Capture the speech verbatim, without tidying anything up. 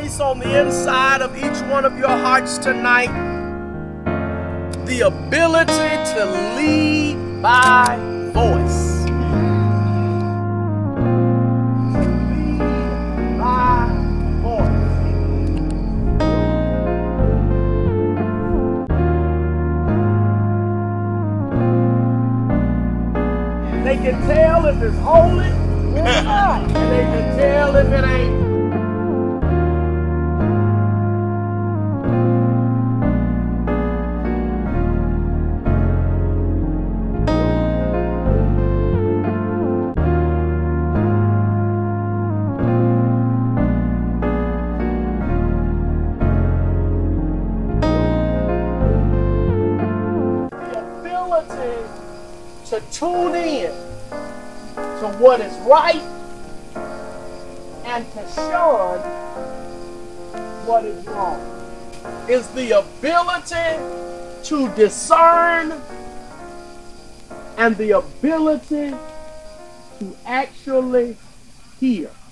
place on the inside of each one of your hearts tonight the ability to lead by voice. Lead by voice. They can tell if it's holy or not, and they can tell if it ain't. To tune in to what is right and to shun what is wrong is the ability to discern and the ability to actually hear.